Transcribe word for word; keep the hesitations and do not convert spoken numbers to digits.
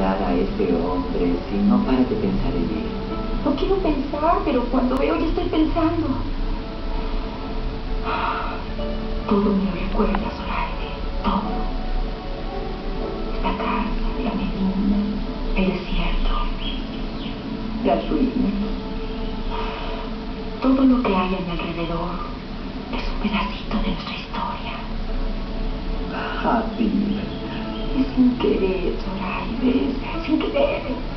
olvidar a ese hombre si no paras de pensar en él? No quiero pensar, pero cuando veo ya estoy pensando. Todo me lo recuerda, Zoraide, todo. Esta casa, la medina, el desierto, las ruinas. Todo lo que hay a mi alrededor es un pedacito de nuestra historia. Javi. Y sin querer, Zoraide, sin querer.